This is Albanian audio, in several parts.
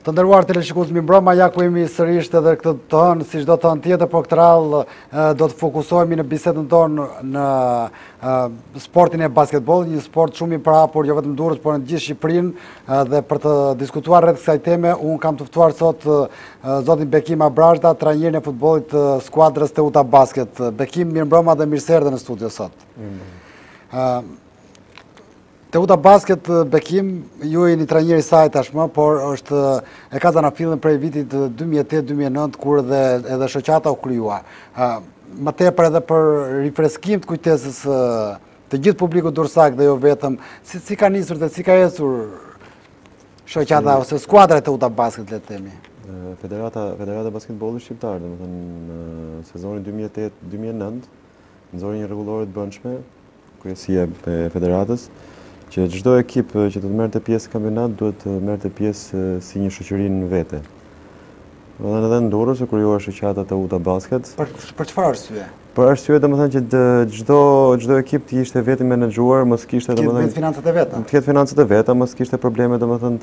Të nderuar teleshikues mbi mbrëma, ja ku jemi sërish edhe këtë të hënë, si çdo të hënë tjetër, por këtë radhë do të fokusohemi në bisedën tonë në sportin e basketbollit, një sport shumë i parapur jo vetëm Durrës, por në gjithë Shqipërinë, dhe për të diskutuar rreth kësaj teme, unë kam të ftuar sot zotin Bekim Abrazhda, trajnerin e futbollit të skuadrës Teuta Basket. Bekim, mirëmbrëma dhe mirëserdhje në studio sot. Teuta Basket, Bekim, ju jeni trajneri i saj tashmë, por e ka zanafillin prej vitit 2008-2009, kur edhe shoqata u krijua. Më tepër edhe për rifreskim të kujtesës të gjithë publikut durrësak dhe jo vetëm, si ka nisur dhe si ka ecur shoqata ose skuadra e Teuta Basket, le të themi. Federata Basketbollit Shqiptar, domethënë në sezonin 2008-2009, nxori një rregullore të bëndshme, kryesia e federatës, që çdo ekip që do të merrte pjesë në kampionat duhet të merrte pjesë si një shoqëri në vete. Dhe edhe në Durrës u krijuar shoqata Teuta Basket. Për çfarë arsye? Për arsye domethënë që çdo ekip të ishte vetë menaxhuar, mos kishte domethënë financat e veta. Të ketë financat e veta, mos kishte probleme domethënë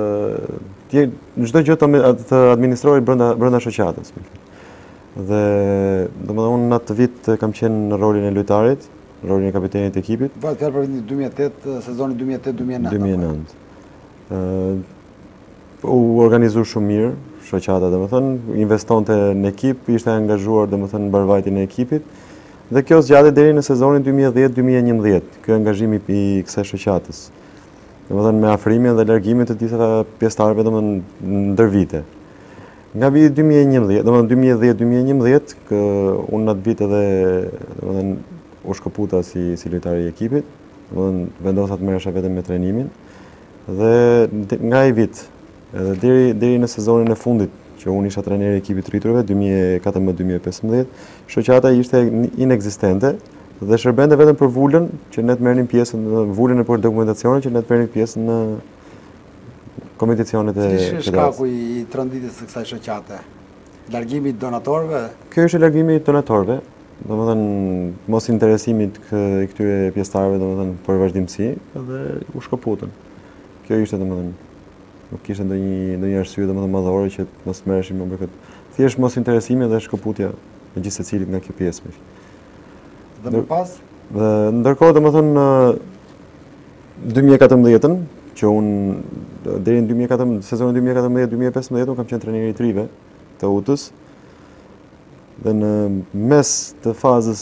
të çdo gjë të administrohej brenda shoqatës. Dhe domethënë unë në atë vit kam qenë në rolin e lojtarit, rolin e kapitenit të ekipit. Vajtë fjalë për vitin 2008, sezonin 2008-2009. 2009. U organizu shumë mirë, shoqata domethënë, investonte në ekip, ishte angazhuar domethënë në mbarvajtjen e ekipit. Dhe kjo zgjati deri në sezonin 2010-2011, ky angazhim i kësaj shoqatës. Domethënë me afrimin dhe largimin të disa pjesëtarëve domethënë ndër vite. Nga viti 2011, domethënë 2010-2011, unë në atë vit edhe domethënë u shkëputa si lojtari i ekipit, vendosa të merresha vetëm me trajnimin. Dhe nga ai vit, edhe deri në sezonin e fundit, që unë isha trajneri i ekipit të rriturve 2014-2015, shoqata ishte inekzistente dhe shërbente vetëm për vulën që ne të merrnim pjesën, vulën e për dokumentacionin që ne të merrnim pjesën në kompeticionet e federacisë. Cili është shkaku i tronditjes së kësaj shoqate? Largimi i donatorëve? Ky është largimi i donatorëve. Domethënë mos interesimit i këtyre pjesëtarëve domethënë për vazhdimsi dhe u shkëputën. Kjo ishte domethënë nuk kishte ndonjë arsye domethënë madhore që mos merreshim më për këtë. Thjesht mos interesimi dhe shkëputja e gjithë secilit nga kjo pjesë. Dhe më pas? Dhe ndërkohë domethënë në 2014-ën, që unë deri në 2014, sezonin 2014-2015 unë kam qenë trajneri i trive të Utës. Dhe në mes të fazës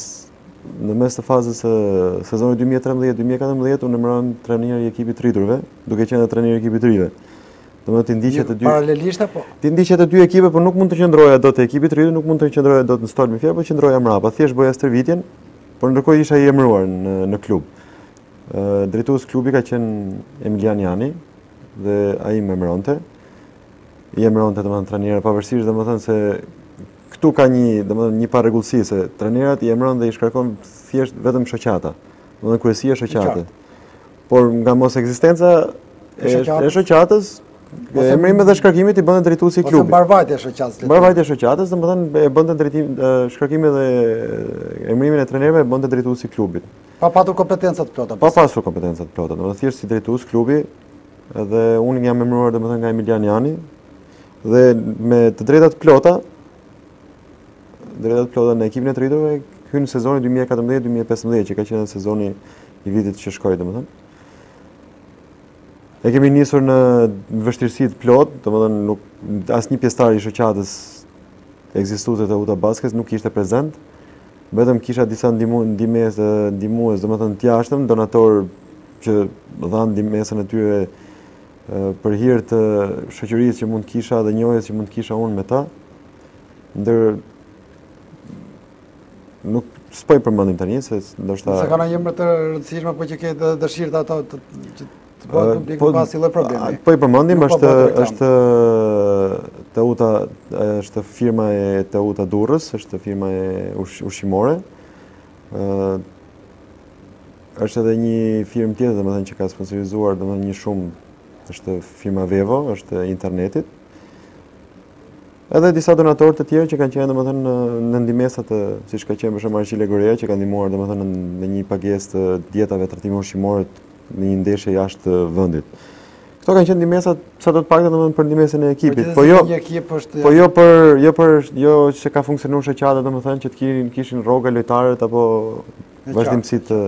sezonit 2013-2014 unë emërohem trajner i ekipit të rriturve, duke qenë trajner i ekipit të rive. Domethënë ti ndiqet të dy paralelisht apo? Ti ndiqet të dy ekipe, por nuk mund të qëndroja dot te ekipi i rritur, nuk mund të qëndroja dot në stolën e fjalë, por qëndroja mbrapa, thjesht bëja stërvitjen, por ndërkohë isha i emëruar në klub. Drejtues klubi ka qenë Emilian Jani dhe ai më emëronte. I emëronte domethënë trajner pavarësisht domethënë se këtu ka një parregullsi se trajnerat i emëron dhe i shkarkon thjesht vetëm shoqata, domethënë kryesia e shoqate. Por nga mos ekzistenca e shoqatës, emërimi dhe shkarkimit i bënte drejtuesi i klubit. Ose mbarvajtja e shoqatës. Mbarvajtja e shoqatës, domethënë e bënte shkarkimin dhe emërimin e trajnerëve e bënte drejtuesi i klubit. Pa patur kompetenca të plota. Pa pasur kompetenca të plota, domethënë thjesht si drejtues klubi, dhe unë jam emëruar domethënë nga Emilian Jani dhe me të drejtat plota në ekipin e të rriturve hyn sezoni 2014-2015 që ka qenë sezoni i vitit që shkoi domethënë. E kemi nisur në vështirësi të plot, domethënë asnjë pjesëtar i shoqatës ekzistuese të Teuta Basket nuk ishte prezent. Vetëm kisha disa ndihmues domethënë të jashtëm, donator që dhanë ndihmesën e tyre për hir të shoqërisë që mund kisha dhe njohjes që mund kisha unë me ta. Nuk s'po i përmendim tani se ndoshta se kanë një emër të rëndësishme po që ke dëshirë ata që të bëhen publik pas lloj problemi. Po i përmendim, është Teuta, është firma e Teuta Durrës, është firma e ushqimore. Është edhe një firmë tjetër domethënë që ka sponsorizuar domethënë një shumë, është firma Vevo, është internetit. Edhe disa donatorë të tjerë që kanë qenë domethënë në ndihmesa të siç ka qenë për shembull Arqile Gorea që kanë ndihmuar domethënë në një pagesë të dietave trajtime ushqimore në një ndeshje jashtë vendit. Kto kanë qenë ndimesa sa do të paktën domethënë për ndimesën e ekipit, po një ekip është jo që ka funksionuar shoqata domethënë që të kishin rroga lojtarët apo vazhdimësitë.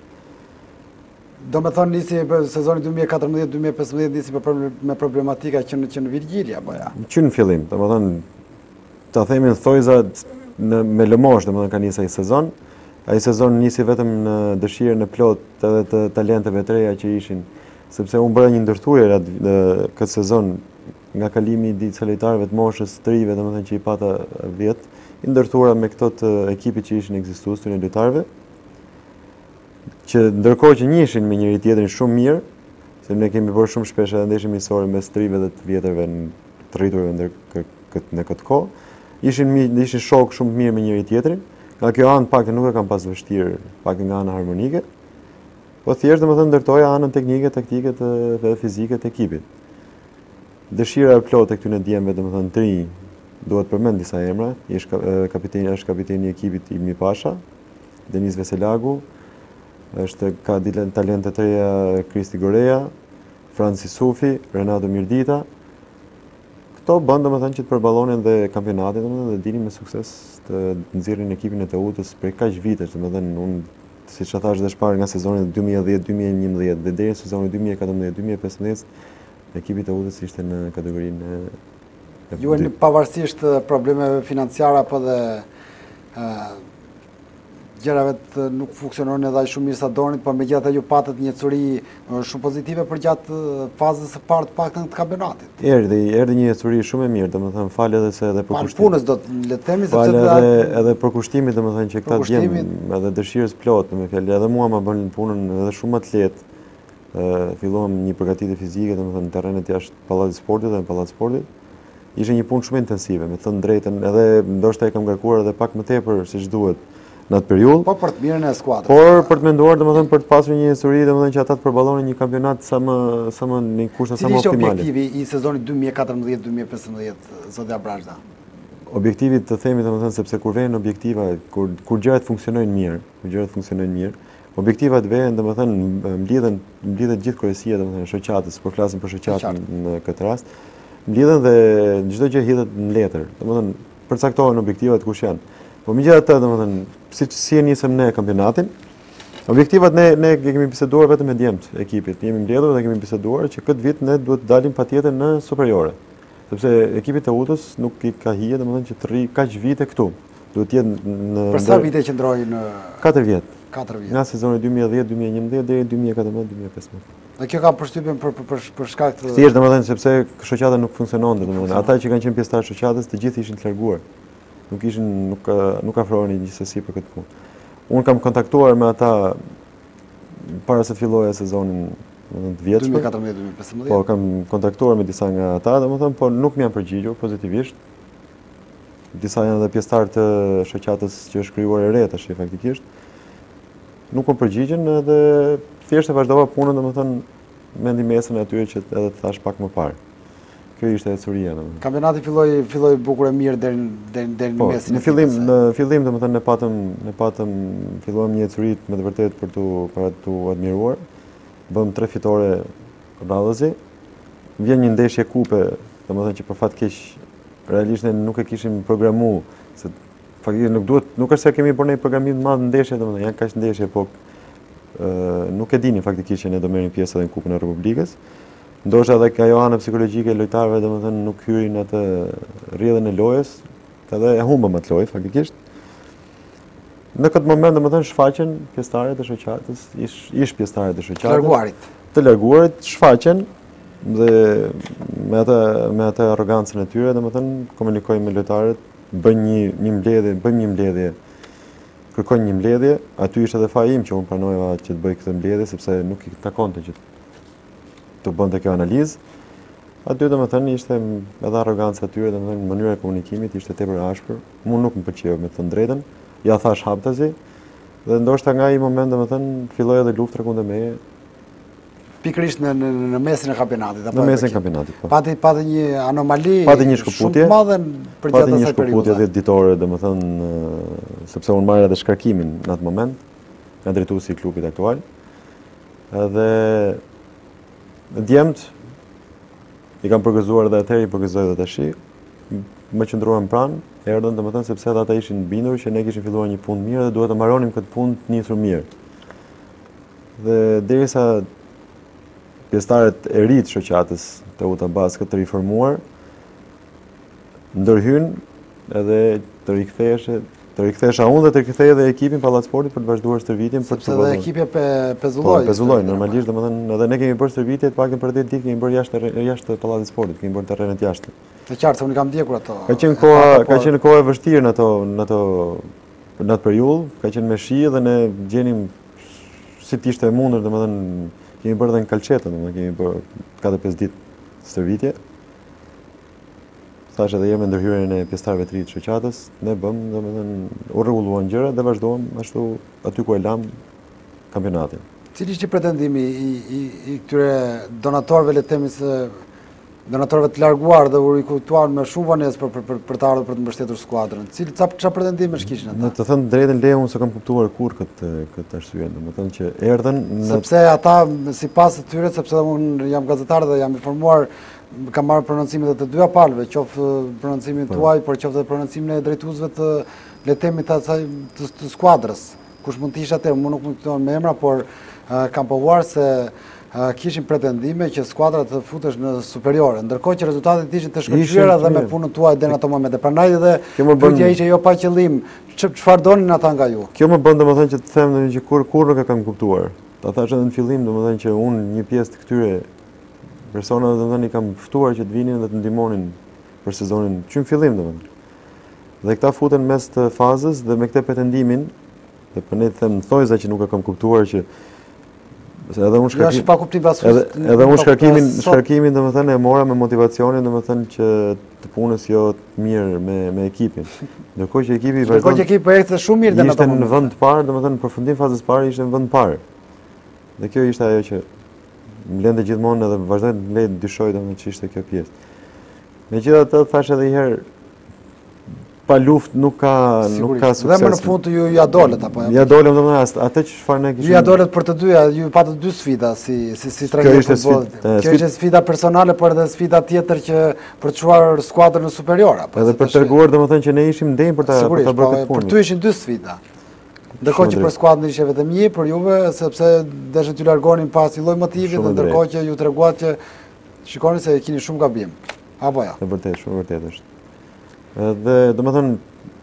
Do me thonë nisi sezoni 2014-2015 nisi me problematika që në Virgjilja, apo ja? Që në fillim, domethënë ta themin thojza me lëmosh domethënë ka nisur ai sezon. Ai sezon nisi vetëm në dëshirën e plot edhe të talenteve të reja që ishin, sepse unë bëra një ndërthurje këtë sezon nga kalimi i disa lojtarëve të moshës të rive, domethënë që i pata 10, i ndërthura me këto të ekipit që ishin ekzistues të lojtarëve, që ndërkohë që njihin me njëri tjetrin shumë mirë, se ne kemi bërë shumë shpesh edhe ndeshje miqësore mes të rive dhe të vjetërve të rriturve në këtë kohë, ishin shok shumë mirë me njëri tjetrin. Nga kjo anë pak nuk e kam pas vështirë, pak nga ana harmonike, po thjesht domethënë ndërtoja anën teknike, taktike dhe fizike të ekipit. Dëshira e plotë e këtyre djemve domethënë të rinj, duhet përmend disa emra, është kapiteni i ekipit Ilmi Pasha, Denis Veselagu, ka talente të reja Kristi Goreja, Franci Sufi, Renato Mirdita. Këto bën domethënë që të përballonin dhe kampionatin domethënë dhe dilin me sukses të nxjerrin ekipin e Teutës për kaq vite, domethënë unë siç e thash dhe shpar nga sezoni 2010-2011 dhe deri në sezonin 2014-2015 ekipi i Teutës ishte në kategorinë e ju jeni pavarësisht problemeve financiare apo dhe gjërave të nuk funksionon edhe aq shumë mirë sa donit, por megjithatë ju patët një ecuri shumë pozitive për gjatë fazës së parë të paktën të kampionatit. Erdhi një ecuri shumë e mirë, domethënë fal edhe se edhe për kushtimin. Punës do të themi sepse edhe për kushtimit domethënë që këta djem edhe dëshirës plot, me fjalë edhe mua më bën punën edhe shumë më të lehtë. Filluam një përgatitje fizike domethënë në terrenet jashtë Pallatit Sportit dhe në Pallat Sportit. Ishte një punë shumë intensive, me thënë drejtën, edhe ndoshta e kam ngarkuar edhe pak më tepër siç duhet në atë periudhë. Po për të mirën e skuadrës. Por për të menduar domethënë për të pasur një histori domethënë që ata të përballonin një kampionat sa më në kushte sa më optimale. Cili është objektivi i sezonit 2014-2015 zotja Brazda? Objektivi të themi domethënë sepse kur vjen objektiva, kur gjërat funksionojnë mirë, objektivat vjen domethënë mblidhet gjithë kryesia domethënë shoqatës, po flasim për shoqatën në këtë rast. Mblidhen dhe çdo gjë hidhet në letër. Domethënë përcaktohen objektivat kush janë. Po megjithatë domethënë si nisëm ne kampionatin, objektivat ne kemi biseduar vetëm me djemt e ekipit. Jemi mbledhur dhe kemi biseduar që këtë vit ne duhet të dalim patjetër në superiore. Sepse ekipi i Teutës nuk i ka hije domethënë që të rri kaq vite këtu. Duhet të jetë në Për sa vite qëndroi në 4 vjet. 4 vjet. Nga sezoni 2010-2011 deri 2014-2015. Dhe kjo ka përshtypjen për shkak të thjesht domethënë sepse shoqata nuk funksiononte domethënë. Ata që kanë qenë pjesëtar shoqatës të gjithë ishin të larguar. Nuk afroheni gjithsesi për këtë punë. Unë kam kontaktuar me ata para se të filloja sezonin të vjetshëm. 2014-2015. Po kam kontaktuar me disa nga ata, domethënë, por nuk më janë përgjigjur pozitivisht. Disa janë edhe pjesëtar të shoqatës që është krijuar e re tash faktikisht. Nuk më përgjigjen dhe thjesht e vazhdova punën domethënë me ndihmën e atyre që edhe të thash pak më parë. Kjo ishte ecuria domethënë. Kampionati filloi bukur e mirë deri në mesin. Në fillim domethënë ne patëm filluam një ecuri me të vërtetë për tu admiruar. Bëm 3 fitore radhëzi. Vjen një ndeshje kupe, domethënë që për fat keq realisht ne nuk e kishim programuar, se faktikisht nuk është se kemi bërë një programim të madh ndeshje, domethënë janë kaq ndeshje, po nuk e dini faktikisht që ne do merrim pjesë edhe në Kupën e Republikës. Ndoshta edhe ajo ana psikologjike e lojtarëve domethënë nuk hyrin atë rrjedhën e lojës, edhe e humbëm atë lojë faktikisht. Në këtë moment domethënë shfaqen pjesëtarët e shoqatës, ish pjesëtarët e shoqatës. Të larguarit shfaqen dhe me atë arrogancën e tyre domethënë komunikojnë me lojtarët, bëjnë një mbledhje, kërkojnë një mbledhje. Aty ishte edhe faji im që unë pranova që të bëj këtë mbledhje sepse nuk i takonte që të bënte kjo analizë. Aty domethënë ishte edhe arroganca e tyre, domethënë mënyra e komunikimit ishte tepër e ashpër. Mua nuk më pëlqeu me të thënë drejtën. Ja thash haptazi dhe ndoshta nga ai moment domethënë filloi edhe luftra kundër meje. Pikërisht në mesin e kampionatit apo në mesin e kampionatit. Po. Pati një anomali shumë të madhe për gjatë asaj periudhe. Pati një shkëputje 10 ditore domethënë sepse unë marrë edhe shkarkimin në atë moment nga drejtuesi i klubit aktual. Edhe djemt I kam përgëzuar edhe atëherë, i përgëzoj edhe tashi. Më qëndruam pranë, erdhën domethënë sepse ata ishin bindur që ne kishim filluar një punë mirë dhe duhet të mbaronim këtë punë të nisur mirë. Dhe derisa pjesëtarët e ri të shoqatës Teuta Basket të riformuar ndërhyn edhe të rikthesha unë dhe të rikthej edhe ekipin Pallat Sportit për të vazhduar stërvitjen për sepse edhe ekipi pezulloi. Po, pezulloi normalisht, domethënë edhe ne kemi bërë stërvitje të paktën për 10 ditë kemi bërë jashtë Pallatit Sportit, kemi bërë terrenet jashtë. Të qartë se unë kam ndjekur ato. Ka qenë kohë e vështirë në atë periudhë, ka qenë me shi dhe ne gjenim si të ishte e mundur, domethënë kemi bërë edhe në Kalçeta, domethënë kemi bërë 4-5 ditë stërvitje. Thash edhe jemi ndërhyrjen e pjesëtarëve të ri të shoqatës, ne bëm, domethënë u rregulluan gjërat dhe vazhduam ashtu aty ku e lam kampionatin. Cili ishte pretendimi i këtyre donatorëve, le të themi se donatorëve të larguar dhe u rikujtuan me shumë vonesë për të ardhur për të mbështetur skuadrën. Çfarë pretendime kishin ata? Në të thënë drejtën Leo, unë s'e kam kuptuar kur këtë arsye, domethënë që erdhën sepse ata sipas të tyre, sepse unë jam gazetar dhe jam informuar, kam marrë prononcimet e të dyja palëve, qoftë prononcimin tuaj, por qoftë edhe prononcimin e drejtuesve të le të themi të skuadrës. Kush mund të ishte atë, unë nuk mund të kujtohem me emra, por kam pohuar se kishin pretendime që skuadra të futesh në superiore, ndërkohë që rezultatet ishin të shkëlqyera dhe me punën tuaj deri në ato momente. Prandaj edhe pyetja ishte jo pa qëllim, çfarë donin ata nga ju. Kjo më bën domethënë që të them që kur nuk e kam kuptuar. Ta thash edhe në fillim domethënë që unë një pjesë të këtyre personave domethënë i kam ftuar që të vinin dhe të ndihmonin për sezonin që në fillim domethënë. Dhe këta futen mes të fazës dhe me këtë pretendimin, dhe për ne të them thojza që nuk e kam kuptuar që edhe unë shkarkimin domethënë e mora me motivacionin domethënë që të punës jo të mirë me ekipin. Ndërkohë që ekipi po ecte shumë mirë në ishte në vend të parë, domethënë në përfundim fazës parë ishte në vend të parë. Dhe kjo ishte ajo që më lëndë gjithmonë edhe vazhdoj të më lejtë dyshoj domethënë që ishte kjo pjesë. Megjithatë thash edhe një herë pa luftë nuk ka sukses. Dhe më në fund ju ja dolet apo? Ja dolem domethënë atë çfarë ne kishim. Ju ja dolet për të dyja, ju patët dy sfida si trajner futbollit. Kjo ishte sfida personale, por edhe sfida tjetër që për të çuar skuadrën në superior apo. Edhe për t'treguar domethënë që ne ishim ndëjmë për ta bërë këtë punë. Për ty ishin dy sfida. Ndërkohë që për skuadrën ishte vetëm një, për juve sepse deshën t'ju largonin pas një lloj motivi dhe ndërkohë që ju treguat që shikoni se keni shumë gabim. Apo jo? Është vërtet, shumë vërtet është. Dhe domethënë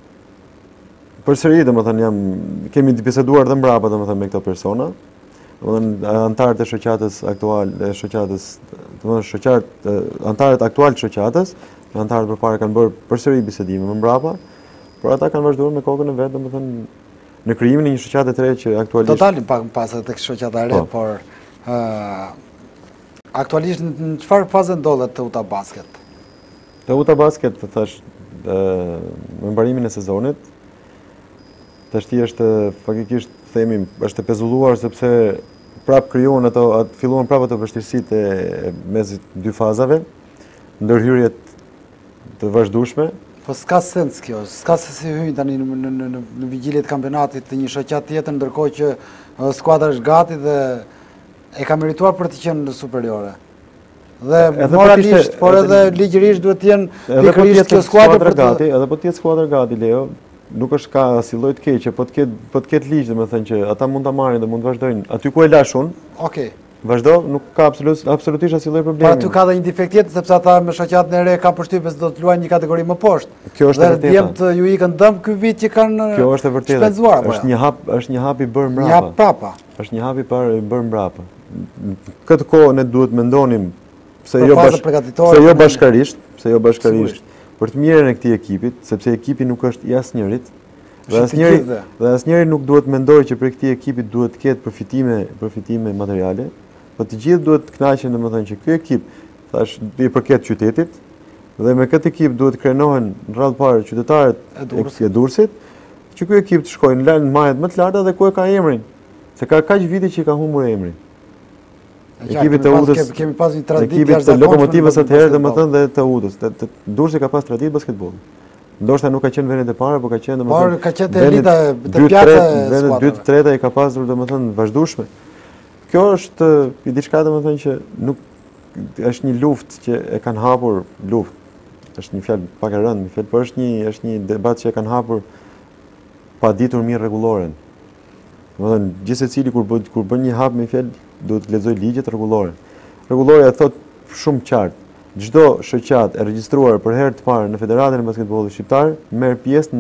përsëri domethënë kemi biseduar dhe mbrapa domethënë me këto persona. Domethënë antarët e shoqatës aktuale, antarët aktual të shoqatës, antarët përpara kanë bërë përsëri bisedime më mbrapa, por ata kanë vazhduar me kokën e vet domethënë në krijimin e një shoqate të re që aktualisht do dalim pak më pas tek shoqata e re, por aktualisht në çfarë faze ndodhet Teuta Basket? Teuta Basket, thash, me mbarimin e sezonit, tashti është faktikisht themi është e pezulluar sepse prap krijuan filluan prap ato vështirësitë e mesit dy fazave, ndërhyrjet të vazhdueshme. Po s'ka sens kjo, s'ka se si hyjnë tani në vigjilje të kampionatit të një shoqat tjetër, ndërkohë që skuadra është gati dhe e ka merituar për të qenë superiore. Dhe moralisht, por edhe ligjërisht duhet të jenë pikërisht kjo skuadër gati, edhe po të jetë skuadra gati, Leo, nuk është ka asnjë lloj të keqe, po të ketë ligj, domethënë që ata mund ta marrin dhe mund të vazhdojnë aty ku e lash unë. Okej. Vazhdo, nuk ka absolutisht asnjë lloj problemi. Po aty ka dhe një defekt tjetër sepse ata me shoqatën e re kanë përshtypjen se do të luajnë një kategori më poshtë. Kjo është e vërtetë. Dhe djemt ju ikën dëm ky vit që kanë Kjo është e vërtetë. shpenzuar. Është një hap i bërë mbrapa. Një hap prapa. Është një hap i bërë mbrapa. Këtë kohë ne duhet mendonim pse jo bashkarisht për të mirën e këtij ekipit, sepse ekipi nuk është i asnjërit. Dhe asnjëri nuk duhet mendojë që për këtij ekipi duhet të ketë përfitime materiale, por të gjithë duhet të kënaqen domethënë që ky ekip, thash, i përket qytetit dhe me këtë ekip duhet krenohen në radhë parë qytetarët e Durrësit, që ky ekip të shkojnë në majet më të larta dhe ku e ka emrin, se ka kaq vite që i ka humbur emrin. Ekipit të Udës, kemi pas një traditë ekipit të Lokomotivës atëherë domethënë dhe të Udës. Durrësi ka pas traditë basketbolli. Ndoshta nuk ka qenë vendet e para, por ka qenë domethënë. Por ka qenë elita të pjatës. Vendet 2 të treta i ka pasur domethënë vazhdueshme. Kjo është diçka domethënë që është një luftë që e kanë hapur luftë. Është një fjalë pak e rëndë, por është një debat që e kanë hapur pa ditur mirë rregulloren. Domethënë, gjithsecili kur bën një hap me fjalë, duhet të lexoj ligjet rregullore. Rregulloria thot shumë qartë, çdo shoqat e regjistruar për herë të parë në Federatën e Basketbollit Shqiptar merr pjesë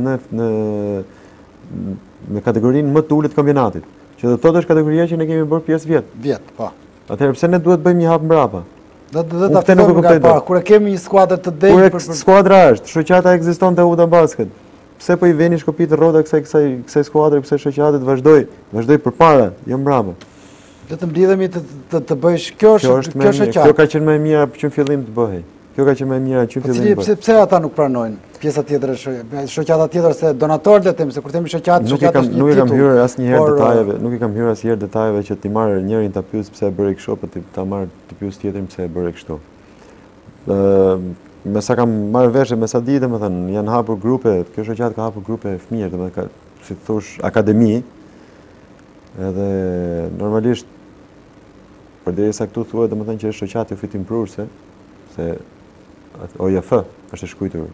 në kategorinë më të ulët të kampionatit. Që do të thotë është kategoria që ne kemi bërë pjesë vjet. Po. Atëherë pse ne duhet bëjmë një hap mbrapa? Do ta fillojmë nga para, kur e kemi një skuadër të denjë për skuadra është, shoqata ekziston te Uta Basket. Pse po I veni shkopit rrota kësaj skuadre, kësaj shoqate të vazhdoj përpara, jo mbrapa. Le të mbledhemi të bësh kjo shoqatë. Kjo ka qenë më e mira që në fillim të bëhej. Kjo ka qenë më e mira që në fillim. Pse ata nuk pranojnë? Pjesa tjetër e shoqata tjetër se donatorët le të them, se kur themi shoqatë është një titull. Nuk i kam hyrë asnjëherë detajeve, nuk i kam hyrë asnjëherë detajeve që ti marrë njërin ta pyes pse e bëre kështu, apo ta marrë të pyes tjetrin pse e bëre kështu. Me sa kam marrë veshe, me sa di, domethënë, janë hapur grupe, kjo shoqatë ka hapur grupe fëmijë, domethënë, si thosh, akademi. Edhe normalisht përderisa këtu thuhet domethënë që është shoqatë fitimprurse, se OJF është e shkruar.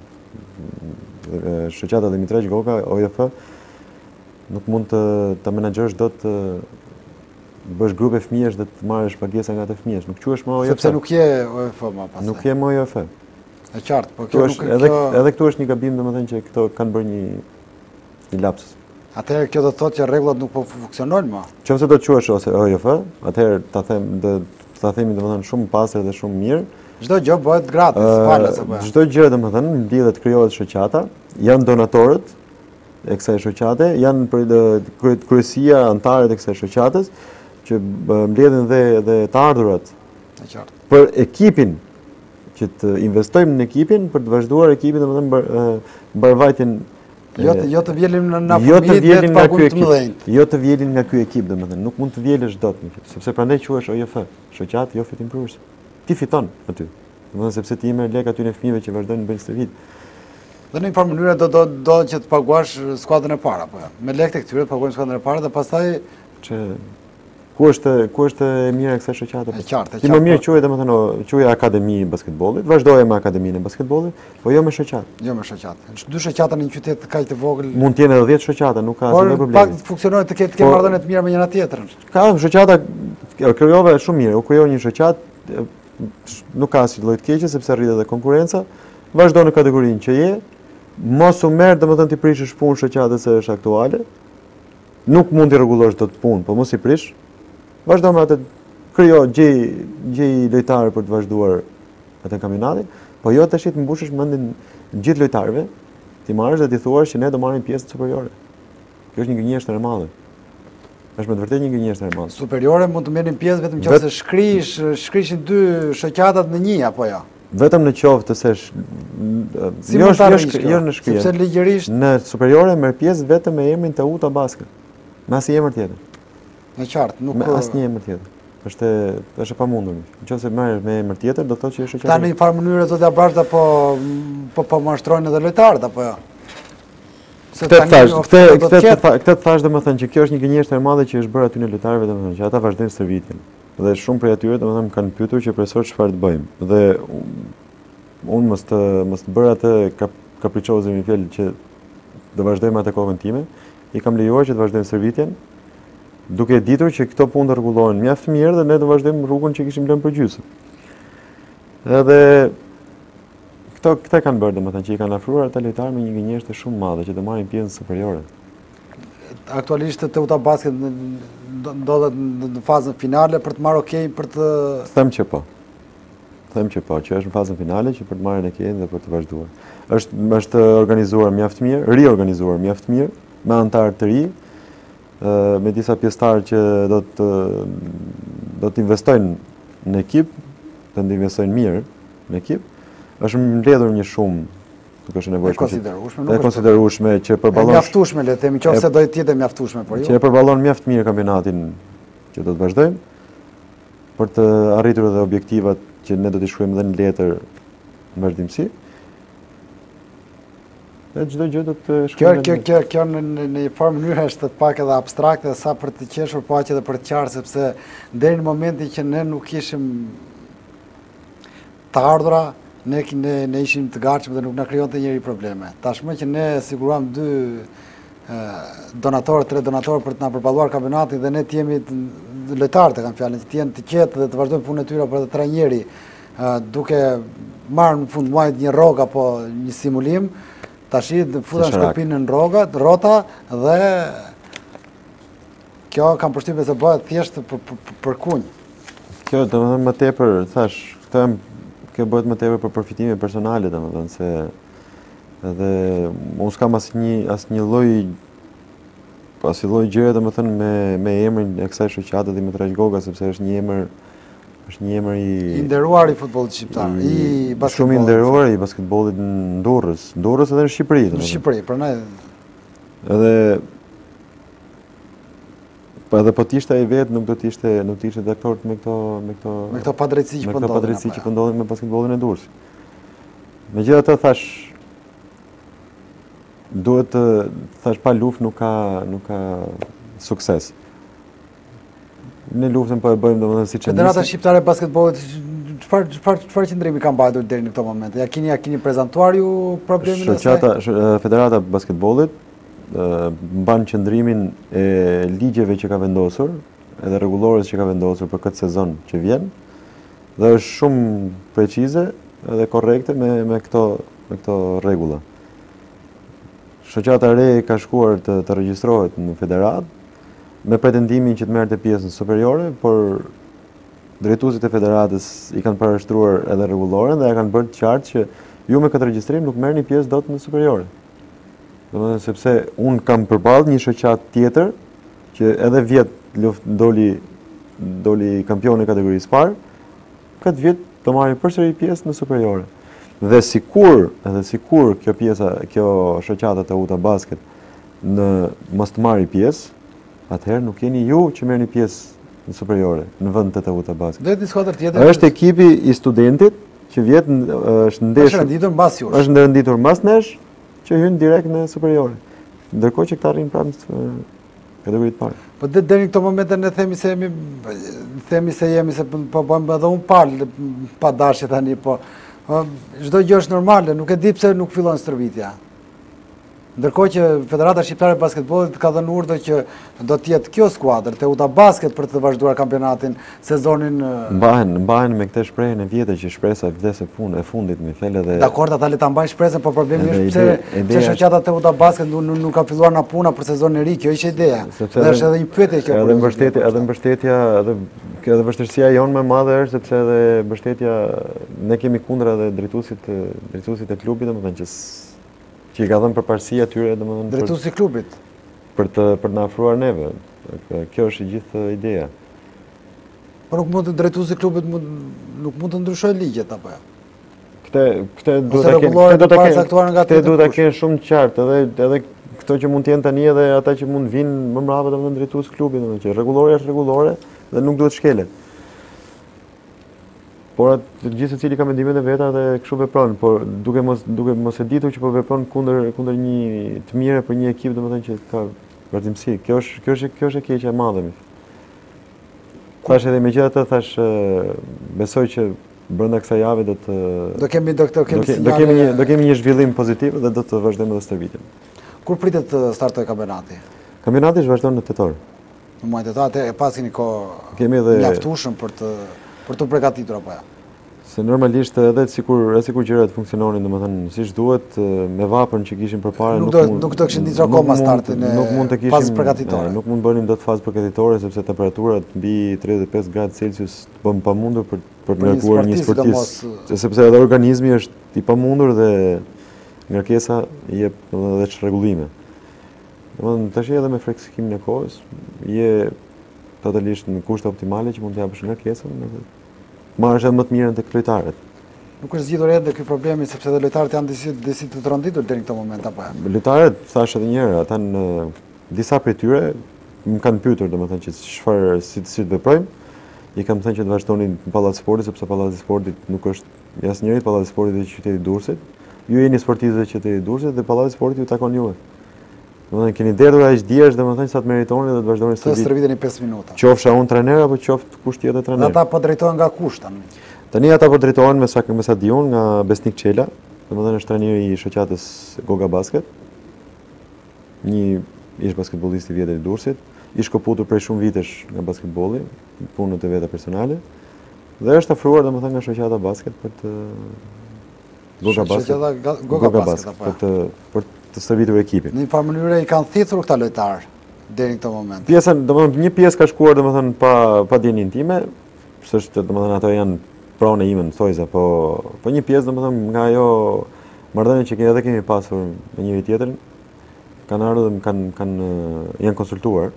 Shoqata Dimitraj Goka, OJF, nuk mund të menaxhosh dot të bësh grupe fëmijësh dhe të marrësh pagesa nga ato fëmijësh. Nuk quhesh më OJF. Sepse nuk je OJF më pastaj. Nuk je më OJF. Është qartë, po kjo nuk edhe këtu është një gabim domethënë që këto kanë bërë një lapsus. Atëherë kjo do të thotë që rregullat nuk po funksionojnë më. Nëse do të quhesh ose OJF, atëherë ta themi domethënë shumë pastër dhe shumë mirë. Çdo gjë bëhet gratis, falas apo. Çdo gjë domethënë lidhet, krijohet shoqata, janë donatorët e kësaj shoqate, janë kryesia, antarët e kësaj shoqates që mbledhin dhe të ardhurat. Është qartë. Për ekipin që të investojmë në ekipin për të vazhduar ekipin domethënë mbarvajtjen jo të vjelim në fëmijët dhe të paguajmë të mëdhenj. Jo të vjelin nga ky ekip domethënë, nuk mund të vjelesh dot, sepse prandaj quhesh OJF, shoqatë jo fitimprurse. Ti fiton aty. Domethënë sepse ti merr lek aty në fëmijëve që vazhdojnë në bëjnë stërvit. Dhe në një farë mënyrë do që të paguash skuadrën e parë apo jo. Me lekët e këtyre të paguajmë skuadrën e parë dhe pastaj që ku është e mira kësaj shoqate? Është qartë. Ti më mirë quaj domethënë quaj akademi e basketbollit, vazhdoje me akademinë e basketbollit, po jo me shoqatë. Jo me shoqatë. Dy shoqata në një qytet kaq të vogël. Mund të jenë edhe 10 shoqata, nuk ka asnjë problem. Por pak funksionojnë të ketë marrëdhënie të mira me njëra tjetrën. Ka shoqata krijove shumë mirë, u krijoi një shoqatë, nuk ka asnjë lloj të keqe sepse rritet edhe konkurrenca, vazhdo në kategorinë që je, mos u merr domethënë ti prishësh punë shoqatës se është aktuale. Nuk mund të rregullosh dot punë, po mos I prish. Vazhdo me atë, krijo gjej lojtarë për të vazhduar atë kampionatin, po jo tash të mbushësh mendin gjithë lojtarëve, ti marrësh dhe ti thuash që ne do marrim pjesë superiore. Kjo është një gënjeshtër e madhe. Është me të vërtetë një gënjeshtër e madhe. Superiore mund të merrin pjesë vetëm nëse shkrishin dy shoqatat në një apo jo. Vetëm në qoftë se jo në shkrim. Sepse ligjërisht në superiore merr pjesë vetëm me emrin Teuta Basket. Me asnjë emër tjetër. Në qartë, nuk me asnjë emër tjetër. Është e pamundur. Nëse merr me emër tjetër, do thotë që është shoqata. Ta në një farë mënyrë zotja Brazda po mashtrojnë edhe lojtarët apo jo? Këtë thash domethënë që kjo është një gënjeshtër e madhe që është bërë aty në lojtarëve domethënë që ata vazhdojnë stërvitjen. Dhe shumë prej atyre domethënë kanë pyetur që profesor çfarë të bëjmë. Dhe unë mos të bëra atë kapriçoze me fjalë që do vazhdojmë atë kohën time. I kam lejuar që të vazhdojmë stërvitjen, duke ditur që këto punë të rregullohen mjaft mirë dhe ne do vazhdojmë rrugën që kishim lënë për gjysmë. Edhe këta kanë bërë domethënë që I kanë afruar ata lojtarë me një gënjeshtër shumë madhe që do marrin pjesë superiore. Aktualisht Teuta Basket ndodhet në fazën finale për të marrë okay për të Them që po, që është në fazën finale që për të marrën okay dhe për të vazhduar. Është organizuar mjaft mirë, riorganizuar mjaft mirë me anëtarë të ri, me disa pjesëtarë që do të investojnë në ekip, do të investojnë mirë në ekip. Është mbledhur një shumë, nuk është nevojshme. E konsiderueshme që përballon. Mjaftueshme le të themi, nëse do të jetë mjaftueshme por jo. Që e përballon mjaft mirë kampionatin që do të vazhdojmë për të arritur edhe objektivat që ne do t'i shkruajmë edhe në letër në vazhdimsi. Dhe çdo gjë do të shkruajmë. Kjo në një farë mënyrë është pak edhe abstrakte sa për të qeshur po aq edhe për të qartë sepse deri në momentin që ne nuk ishim të ardhura, ne ishim të gatshëm dhe nuk na krijonte njëri probleme. Tashmë që ne siguruam 3 donatorë për të na përballuar kampionatin dhe ne të jemi lojtarët e kam fjalën, që të jenë të qetë dhe të vazhdojnë punën e tyre për të trajneri, duke marrë në fund muajit një rrogë apo një simulim, tash futan shkopin në rrota dhe kjo kam përshtypjen se bëhet thjesht për kunj. Kjo domethënë më tepër thash, kjo bëhet më tepër për përfitime personale domethënë se edhe unë s'kam asnjë lloj gjëre domethënë me emrin e kësaj shoqate dhe me Trashgoga, sepse është një emër i nderuar i futbollit shqiptar, i basketbollit. Shumë i nderuar i basketbollit në Durrës edhe në Shqipëri. Në Shqipëri, prandaj edhe po t'ishte ai vetë nuk do t'ishte dakord me këto padrejtësi që po ndodhin. Me këto padrejtësi që po ndodhin me basketbollin e Durrësit. Megjithatë thash duhet thash pa luftë nuk ka sukses. Ne luftën po e bëjmë domethënë siç e Federata Shqiptare e Basketbollit çfarë qëndrimi ka mbajtur deri në këtë moment? Ja keni prezantuar ju problemin e saj? Federata e Basketbollit mban qëndrimin e ligjeve që ka vendosur, edhe rregullores që ka vendosur për këtë sezon që vjen, dhe është shumë precize edhe korrekte me këto rregulla. Shoqata e re ka shkuar të regjistrohet në federat me pretendimin që të merrte pjesën superiore, por drejtuesit e federatës i kanë parashtruar edhe rregulloren dhe ja kanë bërë të qartë që ju me këtë regjistrim nuk merrni pjesë dot në superiore. Domethënë sepse unë kam përballë një shoqat tjetër që edhe vjet doli kampion e kategorisë parë, këtë vit do marrë përsëri pjesë në superiore. Dhe sikur kjo shoqata e Teuta Basket mos të marrë pjesë, atëherë nuk jeni ju që merrni pjesë në superiore në vend të Teuta Basket. Dhe një skuadër tjetër. Është ekipi i studentit që vjet është ndeshur. Është ndërditur mbas nesh që hyn direkt në superiore. Ndërkohë që këta rrin prapë në kategoritë parë. Po deri në këtë moment ne themi se jemi se po bëjmë edhe un palë pa dashje tani, po çdo gjë është normale, nuk e di pse nuk fillon stërvitja. Ndërkohë që Federata Shqiptare e Basketbollit ka dhënë urdhër që do të jetë kjo skuadër, Teuta Basket, për të vazhduar kampionatin sezonin. Mbahen me këtë shprehjen e vjetër që shpresa vdes e fundit me fjalë dhe. Dakord, ata le ta mbajnë shpresën, por problemi është pse shoqata Teuta Basket nuk ka filluar na puna për sezonin e ri, kjo është ideja. Dhe është edhe një pyetje kjo. Edhe mbështetja, edhe vështirësia jonë më e madhe është sepse edhe mbështetja ne kemi kundër edhe drejtuesit e klubit, domethënë që i ka dhënë përparësi atyre domethënë drejtuesi i klubit për të na afruar neve. Kjo është gjithë ideja. Po nuk mund të drejtuesi i klubit nuk mund të ndryshojë ligjet apo jo? Këtë duhet ta kenë shumë qartë, edhe këto që mund të jenë tani edhe ata që mund vinë më mbrapa domethënë drejtuesi i klubit, domethënë që rregullore është rregullore dhe nuk duhet shkelet. Por gjithë secili ka mendimet e veta dhe kështu vepron, por duke mos e ditur që po vepron kundër një të mire për një ekip, domethënë që ka vazhdimsi. Kjo është e keqja e madhe. Thash edhe megjithatë thash besoj që brenda kësaj jave do kemi një zhvillim pozitiv dhe do të vazhdojmë edhe stërvitjen. Kur pritet të startojë kampionati? Kampionati vazhdon në tetor. Në muajin tetor, atë e pas keni kohë mjaftueshëm për të përgatitur apo jo? Se normalisht edhe sikur gjërat funksiononin domethënë siç duhet, me vapën që kishim përpara nuk do kishim nisur akoma startin e fazës përgatitore. Nuk mund bënim dot fazë përgatitore sepse temperaturat mbi 35 gradë Celsius bën pamundur për të ngarkuar një sportist, sepse edhe organizmi është i pamundur dhe ngarkesa i jep edhe çrregullime. Domethënë tash edhe me freksimin e kohës je totalisht në kushte optimale që mund të japësh ngarkesën. Marrësh edhe më të mirën tek lojtarët. Nuk është zgjidhur edhe ky problemi sepse edhe lojtarët janë disi të tronditur deri në këtë moment apo jo? Lojtarët, thash edhe një herë, ata në disa prej tyre më kanë pyetur domethënë që çfarë si të veprojmë. I kam thënë që të vazhdonin në Pallat e Sportit sepse Pallati i Sportit nuk është asnjëri, Pallati i Sportit është qyteti i Durrësit. Ju jeni sportistët e qytetit të Durrësit dhe Pallati i Sportit ju takon juve. Domethënë keni derdhur aq diash, domethënë sa të meritoni dhe të vazhdoni stërvitjen në 5 minuta. Qofsha unë trajner apo qoftë kush tjetër trajner. Ata po drejtohen nga kusht tani. Tani ata po drejtohen me sa diun nga Besnik Çela, domethënë është trajneri i shoqatës Goga Basket, një ish basketbollist i vjetër i Durrësit, i shkëputur prej shumë vitesh nga basketbolli, punët e veta personale, dhe është ofruar domethënë nga shoqata basket për të Goga Basket, për të stërvitur ekipin. Në një farë mënyrë i kanë thithur këta lojtarë deri në këtë moment. Pjesën, domethënë një pjesë ka shkuar domethënë pa dijenin time, s'është domethënë ato janë pronë ime në thojza, po një pjesë domethënë nga ajo marrëdhënie që edhe kemi pasur me njëri tjetrin, kanë ardhur dhe janë konsultuar.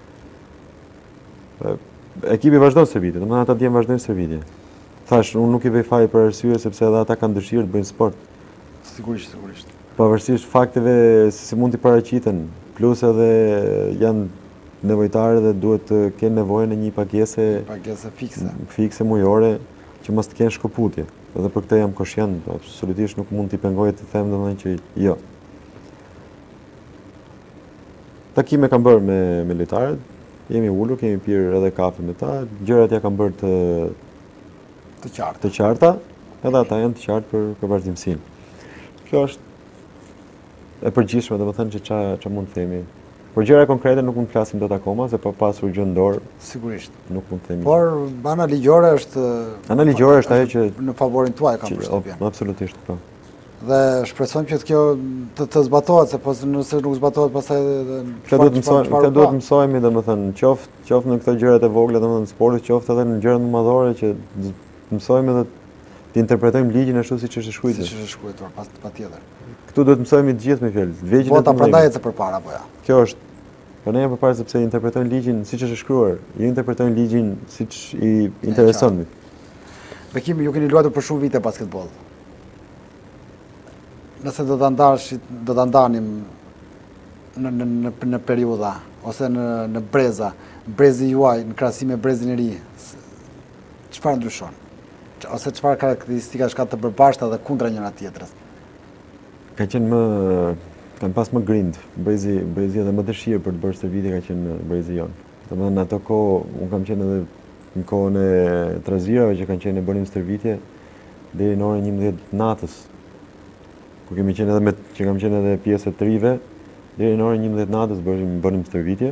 Ekipi vazhdon stërvitje, domethënë ata djem vazhdojnë stërvitje. Thash, unë nuk i vej faj për arsye sepse edhe ata kanë dëshirë të bëjnë sport. Sigurisht. Pavarësisht fakteve si mund t'i paraqiten, plus edhe janë nevojtarë dhe duhet të kenë nevojën e një pagese fikse mujore që mos të kenë shkëputje. Edhe për këtë jam koshient, absolutisht nuk mund t'i pengoj të them domethënë që jo. Takime kam bërë me lojtarët, jemi ulur, kemi pirë edhe kafe me ta, gjërat ja kam bërë të qarta, edhe ata janë të qartë për vazhdimsinë. Kjo është e përgjithshme, domethënë që ç'a mund të themi. Por gjëra konkrete nuk mund të flasim dot akoma, se pa pasur gjë në dorë. Sigurisht. Nuk mund të themi. Por ana ligjore është ajo që në favorin tuaj kam përshtypjen. Absolutisht, po. Dhe shpresojmë që kjo të zbatohet, se nëse nuk zbatohet pastaj këtë duhet mësojmë domethënë qoftë në këto gjërat e vogla domethënë sportit, qoftë edhe në gjërat më madhore që mësojmë edhe të interpretojmë ligjin ashtu siç është shkruar. Siç është shkruar, patjetër. Këtu duhet mësojmë të gjithë me fjalë. Po ta prandaj ecë përpara apo ja. Kjo është. Po ne përpara sepse interpretojmë ligjin siç është shkruar, jo interpretojmë ligjin siç i intereson. Bekimi, ju keni luajtur për shumë vite basketboll. Nëse do ta ndanim në periudha ose në breza, brezi juaj në krahasim me brezin e ri, çfarë ndryshon? Ose çfarë karakteristikash ka të përbashkëta dhe kundra njëra tjetrës? Kanë pas më grind, brezi edhe më dëshirë për të bërë stërvitje ka qenë brezi jonë. Domethënë në ato kohë, unë kam qenë edhe në kohën e trazirave që kanë qenë në bënim stërvitje deri në orën 11 natës. Ku kam qenë edhe pjesë e trive, deri në orën 11 natës bënim stërvitje.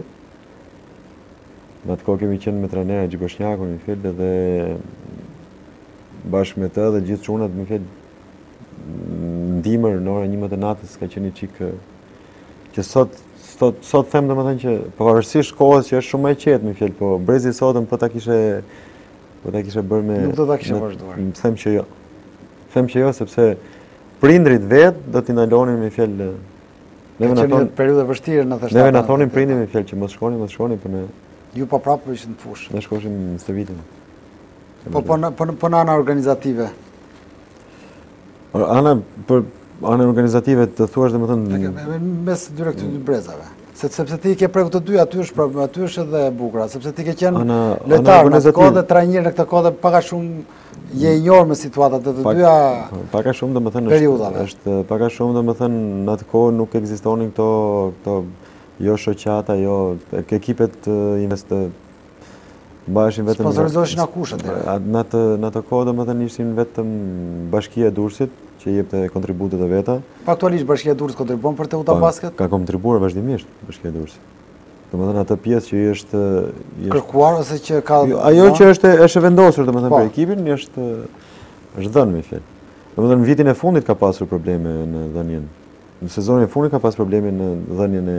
Në atë kohë kemi qenë me trajnera Gjigoshnjakun, më fjalë, dhe bashkë me të dhe gjithë çunat, më fjalë, ndimër në orën 11 natës ka qenë një çik që sot them domethënë që pavarësisht kohës që është shumë më e qetë, më fjalë, po brezi sotëm po ta kishe bërë me nuk do ta kishe vazhduar. Them që jo. Them që jo sepse prindrit vet do t'i ndalonin me fjalë. Neve na thonë periudhë vështirë në thashë. Neve na thonin prindit me fjalë që mos shkoni, po ne ju po prapë ishit në fushë. Ne shkoshim në stërvitje. Po në ana organizative. Ana organizative të thuash domethënë mes dyre këtyre dy brezave. Sepse ti ke preku të dy, aty është edhe e bukur, sepse ti ke qenë lojtar në këtë kohë dhe trajner në këtë kohë dhe pak a shumë je i njohur me situatat e të dyja. Pak a shumë domethënë është pak a shumë domethënë në atë kohë nuk ekzistonin këto jo shoqata, jo ekipet mbaheshin vetëm sponsorizoheshin akushat. Në atë kohë domethënë ishin vetëm Bashkia e Durrësit që jepte kontributet e veta. Aktualisht Bashkia e Durrësit kontribon për Teuta Basket? Ka kontribuar vazhdimisht Bashkia e Durrësit. Domethënë atë pjesë që është kërkuar ose që ka ajo që është vendosur domethënë për ekipin është dhënë me fjalë. Domethënë në vitin e fundit ka pasur probleme në dhënien. Në sezonin e fundit ka pasur probleme në dhënien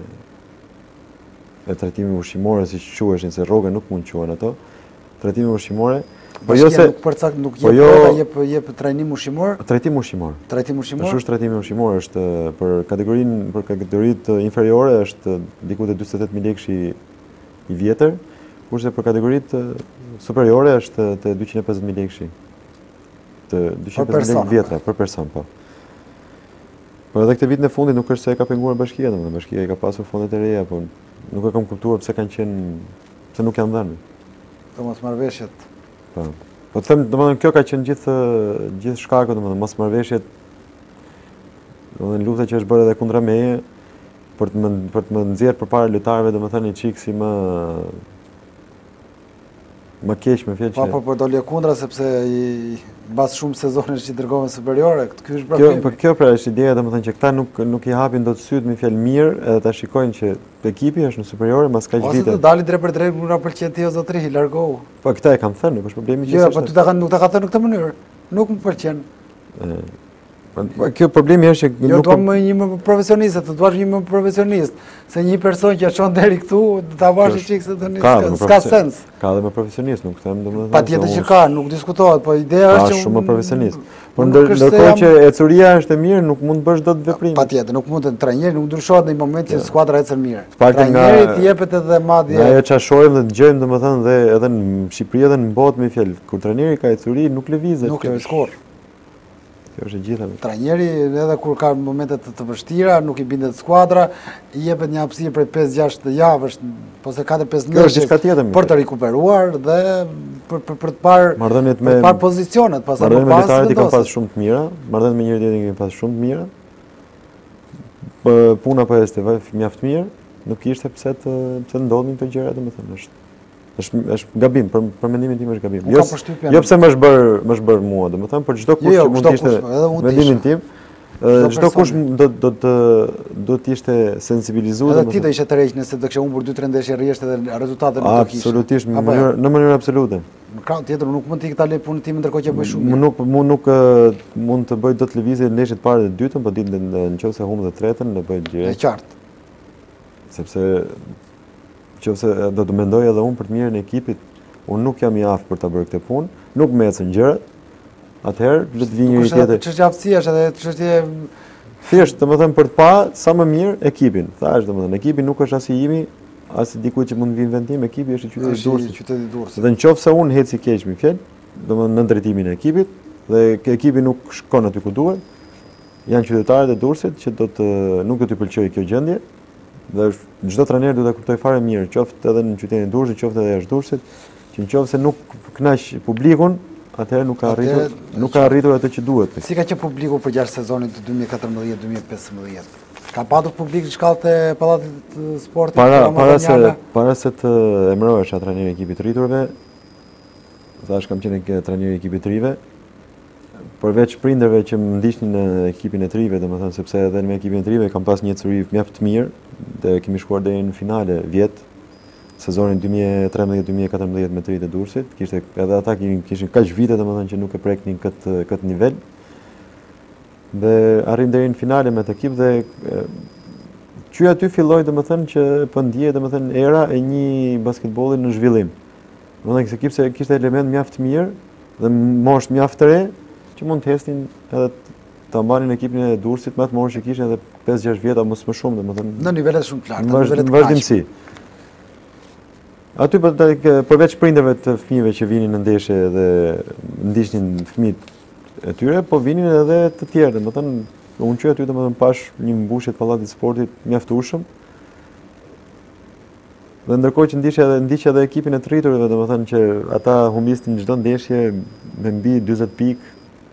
e trajtimit ushqimor, siç quheshin, se rroga nuk mund quhen ato. Trajtimi ushqimor. Po jo se nuk jep trajnim ushqimor. Trajtim ushqimor. Trajtim ushqimor. Është trajtimi ushqimor është për kategoritë inferiore është diku te 48000 lekësh i vjetër, kurse për kategoritë superiore është te 250000 lekësh. Të 250000 lekë vjetra për person, po. Po edhe këtë vitin e fundit nuk është se e ka penguar Bashkia, domethënë Bashkia i ka pasur fondet e reja, po nuk e kam kuptuar pse nuk janë dhënë. Të mosmarrveshjet. Po. Po them, domethënë kjo ka qenë gjithë shkaku, domethënë mosmarrveshjet. Domethënë lufta që është bërë edhe kundra meje për të më nxjerrë përpara lojtarëve, domethënë një çik si më Më keq më fjalë që Po doli e kundra sepse mbas shumë sezonesh që dërgove superiore, ky është Kjo, problemi. për kjo pra është ideja, domethënë që këta nuk i hapin dot syt me fjalë mirë, edhe ta shikojnë që ekipi është në superiore mas kaq Ose vite. të dali drejt për drejt, nuk na pëlqen ti o zotëri, largohu. Po këta e kanë thënë, nuk është problemi që Jo, po ty nuk ta ka thënë në këtë mënyrë. Nuk më pëlqen. Kjo problemi është që Jo, duam një më profesionist, të duash një më profesionist, se një person që çon deri këtu, do ta vash çik se tani s'ka sens. Ka edhe më profesionist, nuk them domethënë. Patjetër që ka, nuk diskutohet, po ideja është që shumë më profesionist. Por ndërkohë që ecuria është e mirë, nuk mund të bësh dot veprim. Patjetër, nuk mund të trajneri nuk ndryshohet në një moment që skuadra ecën mirë. Trajneri të jepet edhe madje. Ajo çfarë shohim dhe dëgjojmë domethënë dhe edhe në Shqipëri edhe në botë me fjalë, kur trajneri ka ecuri nuk lëvizet. Nuk lëviz kurrë. Kjo është e gjitha. Trajneri edhe kur ka momente të vështira, nuk i bindet skuadra, i jepet një hapësirë prej 5-6 javësh, ose 4-5 nesër për të rikuperuar dhe për të parë pozicionet, pastaj më pas. Marrëdhëniet me lojtarët i kanë pas shumë të mira, marrëdhëniet me njëri tjetrin kanë pas shumë të mira. Puna po ishte mjaft mirë, nuk ishte pse ndodhin këto gjëra, domethënë është gabim, për mendimin tim është gabim. Jo pse më është bër mua, domethënë për çdo kush që mund të ishte mendimin tim, çdo kush do të ishte sensibilizuar. Edhe ti do ishe tërheq nëse do kishe humbur 2-3 ndeshje rresht edhe rezultatet nuk do kishe. Absolutisht, në mënyrë absolute. Në krah tjetër nuk mund të ikë ta lej punën time ndërkohë që bëj shumë. Nuk mund të bëj dot lëvizje në ndeshjet parë dhe dytën, po ditë nëse humb dhe tretën do bëj direkt. Është qartë. Sepse nëse do të mendoj edhe unë për të mirën e ekipit, unë nuk jam i aftë për ta bërë këtë punë, nuk më ecën gjërat. Atëherë le të vijë njëri tjetër. Ç'është aftësia, është edhe çështje thjesht, domethënë për të pa sa më mirë ekipin. Thash domethënë ekipi nuk është as i imi, as i dikujt që mund të vinë vend tim, ekipi është i qytetit Durrësit. Dhe nëse unë heci keq me fjalë, domethënë në drejtimin e ekipit dhe ekipi nuk shkon aty ku duhet, janë qytetarët e Durrësit që nuk do t'i pëlqejë kjo gjendje. Dhe çdo trajner duhet ta kuptoj fare mirë, qoftë edhe në qytetin e Durrësit, qoftë edhe jashtë Durrësit, që nëse nuk kënaq publikun, atëherë nuk ka arritur atë që duhet. Si ka qenë publiku për gjatë sezonit 2014-2015? Ka patur publik në shkallët e pallatit të sportit? Para se të emërohesh trajneri i ekipit të rriturve, thash kam qenë trajneri i ekipit të rive. Përveç prindërve që më ndiqnin në ekipin e të rive, domethënë sepse edhe në ekipin e të rive kam pas një ecuri mjaft të mirë dhe kemi shkuar deri në finale vjet sezonin 2013-2014 me të rit e Durrësit. Kishte edhe ata kishin kaq vite domethënë që nuk e preknin këtë nivel. Dhe arrim deri në finale me të ekip dhe që aty filloi domethënë që po ndiej domethënë era e një basketbolli në zhvillim. Domethënë se ekip se kishte element mjaft të mirë dhe moshë mjaft të re që mund të hesnin edhe ta mbanin ekipin e Durrësit më të moshë që kishin edhe 5-6 vjet apo më shumë domethënë në nivele shumë të larta, në nivele të vazhdimsi. Aty përveç prindërve të fëmijëve që vinin në ndeshje dhe ndiqnin fëmijët e tyre, po vinin edhe të tjerë, domethënë unë që aty domethënë pash një mbushje të pallatit të sportit mjaftueshëm. Dhe ndërkohë që ndiqja edhe ekipin e të rriturve, domethënë që ata humbisnin çdo ndeshje me mbi 40 pikë.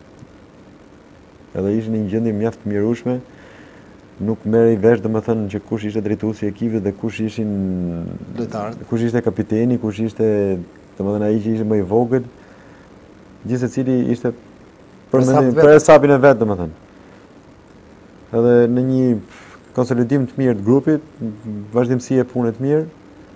Edhe ishin në një gjendje mjaft të mirueshme. Nuk merrej vesh domethënë që kush ishte drejtuesi i ekipit dhe kush ishin lojtarët, kush ishte kapiteni, kush ishte domethënë ai që ishte më i vogël. Gjithë secili ishte për hesabin e vet domethënë. Edhe në një konsolidim të mirë të grupit, vazhdimsi e punë të mirë.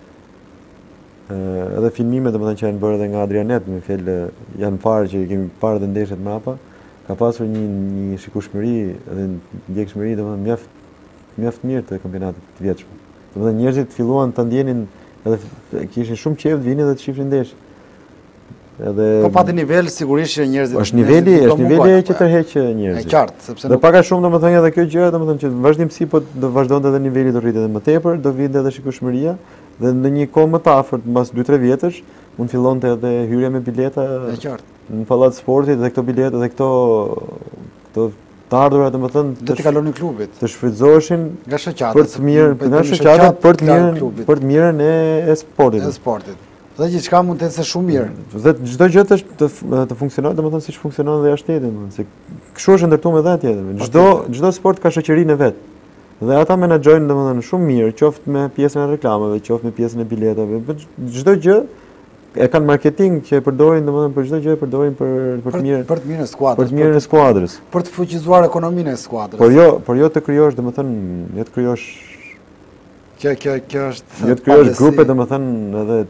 Edhe filmime domethënë që janë bërë edhe nga Adrianet, me fjalë janë parë që kemi parë edhe ndeshjet mbrapa. Ka pasur një shikueshmëri dhe ndjekshmëri domethënë mjaft mirë të kampionatit të vjetshëm. Domethënë njerëzit filluan ta ndjenin edhe kishin shumë qejf të vinin dhe të shifnin ndeshje. Edhe po pati nivel sigurisht që njerëzit është niveli që tërheq njerëzit. Është qartë, sepse dhe pak a shumë domethënë edhe kjo gjë domethënë që vazhdimsi po do vazhdonte edhe niveli të rritet edhe më tepër, do vinte edhe shikueshmëria dhe në një kohë më të afërt, mbas 2-3 vjetësh, mund fillonte edhe hyrja me bileta. Është qartë. Në pallat sportit dhe këto bileta dhe këto të ardhura domethënë do të kalonin klubit. Të shfrytëzoheshin nga shoqata për të mirë, nga shoqata për të mirën e sportit. E sportit. Dhe gjithçka mund të ecë shumë mirë. Dhe çdo gjë të funksionon, domethënë siç funksionon dhe jashtë shtetit, domethënë se kështu është ndërtuar edhe atje. Çdo sport ka shoqërinë e vet. Dhe ata menaxhojnë domethënë shumë mirë, qoftë me pjesën e reklamave, qoftë me pjesën e biletave, çdo gjë e kanë marketing që e përdorin, domethënë për çdo gjë e përdorin për të mirë, për të mirën e skuadrës, për të mirën e skuadrës. për të fuqizuar ekonominë e skuadrës. Por jo të krijosh, domethënë, jo të krijosh Kjo është jo të krijosh grupe, domethënë, edhe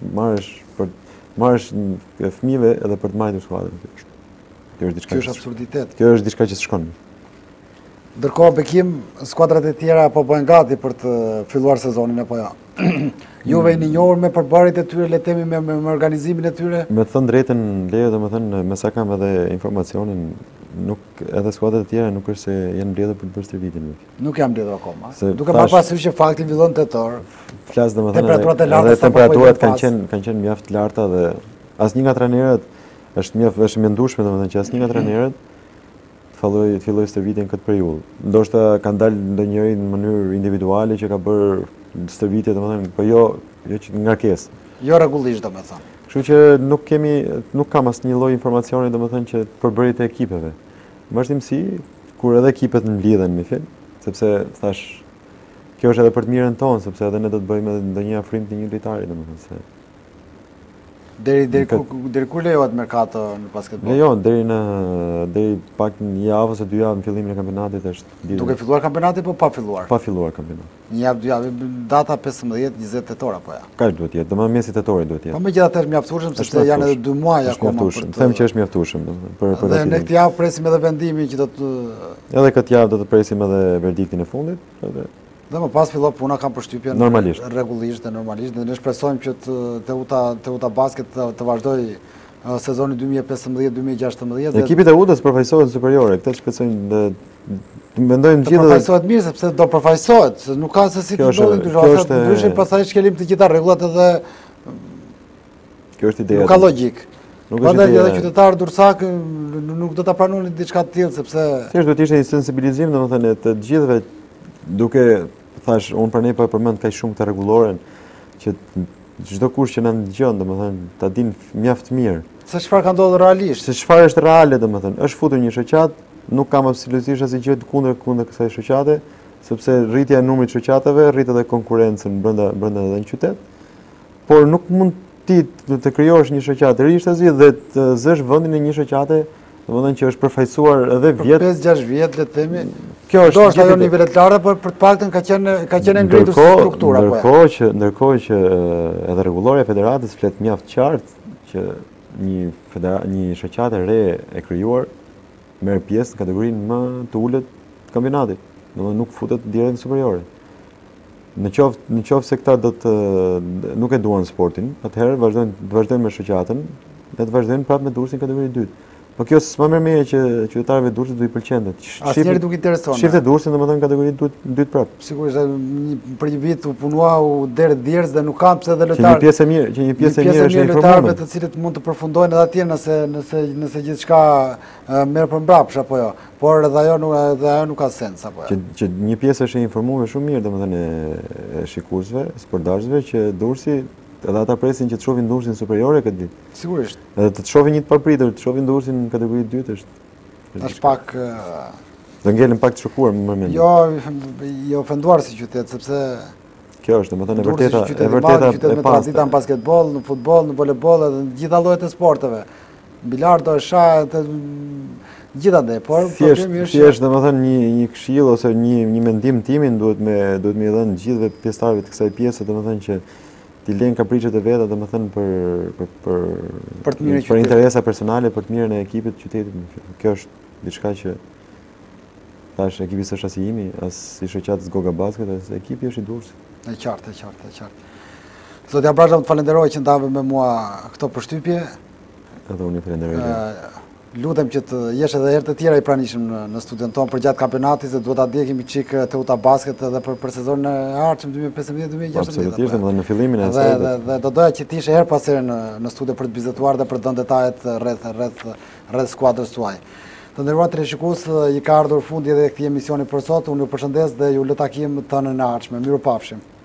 marrësh fëmijëve edhe për të mbajtur skuadrën. Kjo është diçka. Kjo është absurditet. Kjo është diçka që s'shkon. Ndërkohë Bekim, skuadrat e tjera po bëhen gati për të filluar sezonin apo jo. Juve jeni njohur me përbërjet e tyre, le të themi me organizimin e tyre. Me të thënë drejtën, Leo, domethënë, me sa kam edhe informacionin, nuk edhe skuadrat e tjera nuk është se janë mbledhur për të bërë stërvitjen. Nuk jam mbledhur akoma. Duke marrë parasysh që fakti fillon tetor. Flas domethënë temperaturat e larta, edhe temperaturat kanë qenë mjaft të larta dhe asnjë nga trajnerët është mendueshme domethënë që asnjë nga trajnerët filloi stërvitjen këtë periudhë. Ndoshta kanë dalë ndonjëri në mënyrë individuale që ka bërë stërvitje domethënë, po jo që ngarkesë. Jo rregullisht domethënë. Kështu që nuk kam asnjë lloj informacioni domethënë që përbërjet e ekipeve. Vazhdimsi, kur edhe ekipet mblidhen me fjalë, sepse thash kjo është edhe për të mirën tonë, sepse edhe ne do të bëjmë ndonjë afrim të një lojtari domethënë se Deri kur lejohet merkato në basketbol? Lejohet deri pak një javë ose 2 javë në fillimin e kampionatit është. Duke filluar kampionati po pa filluar? Pa filluar kampionati. Një javë, 2 javë, data 15-20 tetor apo ja? Kaq duhet jetë, domethënë mesi tetorit duhet jetë. Po megjithatë është mjaftueshëm sepse janë edhe 2 muaj akoma për të. Them që është mjaftueshëm domethënë për dhe ne këtë javë presim edhe vendimin që do të Edhe këtë javë do të presim edhe verdiktin e fundit, Dhe më pas fillon puna, kam përshtypjen normalisht dhe ne shpresojmë që Teuta Basket të vazhdoj sezonin 2015-2016. Ekipit e UDA-s përfaqësohet superiore, këtë shpresojmë mendojmë gjithë. Të përfaqësohet mirë sepse do përfaqësohet, se nuk ka se si të ndodhin ndryshe. Ndryshe pastaj shkelim të gjitha rregullat edhe kjo është ideja. Nuk ka logjik. Prandaj edhe qytetarët dursak nuk do ta pranonin diçka të tillë sepse thjesht do të ishte një sensibilizim domethënë të gjithëve duke thash unë për ne po e përmend kaq shumë të rregulloren që çdo kush që na dëgjon domethënë ta din mjaft mirë se çfarë ka ndodhur realisht. Se çfarë është reale domethënë. Është futur një shoqat, nuk kam absolutisht asgjë të kundër kësaj shoqate, sepse rritja e numrit të shoqatave rrit edhe konkurrencën brenda edhe në qytet. Por nuk mund ti të krijosh një shoqatë rishtasi dhe të zësh vendin e një shoqate, domethënë që është përfaqësuar edhe vjet. Për 5-6 vjet le të themi. Kjo është ndoshta jo nivelet të larta, por për të paktën ka qenë ngritur struktura apo ja. Ndërkohë që edhe rregullorja e federatës flet mjaft qartë që një shoqatë e re e krijuar merr pjesë në kategorinë më të ulët të kampionatit. Domethënë nuk futet direkt në superiore. Në qoftë se këta nuk e duan sportin, atëherë vazhdojnë me shoqatën dhe të vazhdojnë prapë me Durrësin kategori 2. Po kjo s'ma merr mirë që qytetarëve Durrësit do i pëlqente. Asnjëri nuk intereson. Shifte Durrësin domethënë kategori 2 prapë. Sigurisht për një vit u punua u derë djerës dhe nuk kam pse dhe lojtarë. Që një pjesë e mirë është informuar. Lojtarëve të cilët mund të përfundojnë edhe atje nëse gjithçka merr përmbrapsht apo jo. Por edhe ajo nuk ka sens apo jo. Që një pjesë është e informuar shumë mirë domethënë e shikuesve, sportazhëve që Durrësi edhe ata presin që të shohin Durrësin superiore këtë vit. Sigurisht. Edhe të shohin një të papritur, të shohin Durrësin në kategori 2 është pak do ngelen pak të shokuar më mend. Jo, i ofenduar si qytet sepse kjo është domethënë e vërteta e pastë në basketboll, në futboll, në voleboll dhe në gjitha llojet e sporteve. Bilardo, shah, gjithandaj, por problemi është thjesht domethënë një këshill ose një mendim timin duhet më i dhënë gjithëve pjesëtarëve të kësaj pjese, domethënë që t'i lejnë kapriçet e veta domethënë për interesa personale, për të mirën e ekipit të qytetit. Kjo është diçka që thash ekipi s'është as i imi, as i shoqatës Goga Basket, as ekipi është i Durrësit. E qartë. Zotja Brazha, të falenderoj që ndave me mua këto përshtypje. Edhe unë falenderoj. Lutem që të jesh edhe herë të tjera i pranishëm në studion tonë për gjatë kampionatit, se duhet ta ndjekim çik Teuta Basket edhe për sezonin e ardhshëm 2015-2016. Absolutisht, edhe në fillimin e saj. Dhe do doja që të ishe herë pas here në studio për të bizetuar dhe për të dhënë detajet rreth skuadrës tuaj. Të nderuar teleshikues, i ka ardhur fundi edhe këtij emisioni për sot. Unë ju përshëndes dhe ju lë takim të hënën e ardhshme. Mirupafshim.